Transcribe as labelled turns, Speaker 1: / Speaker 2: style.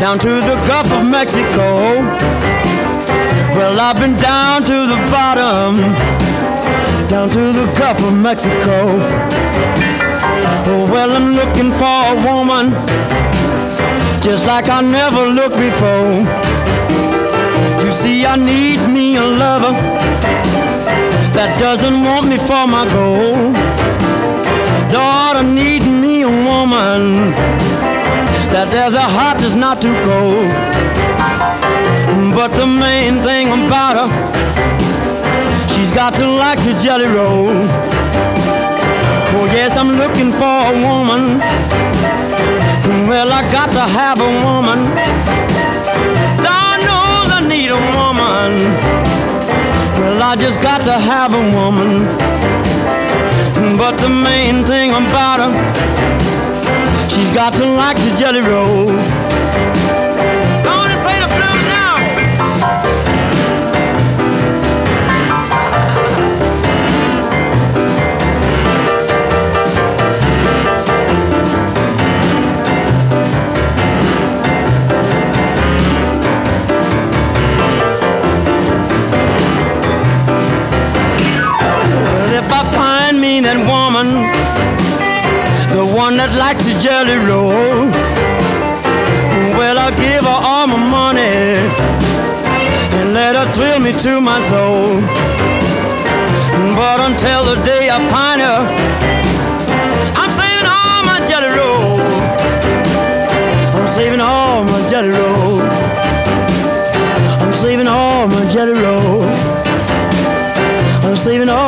Speaker 1: down to the Gulf of Mexico. Well, I've been down to the bottom, down to the Gulf of Mexico. Oh, well, I'm looking for a woman just like I never looked before. You see, I need me a lover that doesn't want me for my goal. Lord, I need me a woman that there's a heart that's not too cold. But the main thing about her, she's got to like the jelly roll. Oh yes, I'm looking for a woman. Well, I got to have a woman. Lord knows I need a woman. Well, I just got to have a woman. But the main thing about her, she's got to like the jelly roll. Go on and play the blues now. Well, if I find me that woman, the one that likes the jelly roll, well, I'll give her all my money and let her thrill me to my soul. But until the day I find her, I'm saving all my jelly roll. I'm saving all my jelly roll. I'm saving all my jelly roll. I'm saving all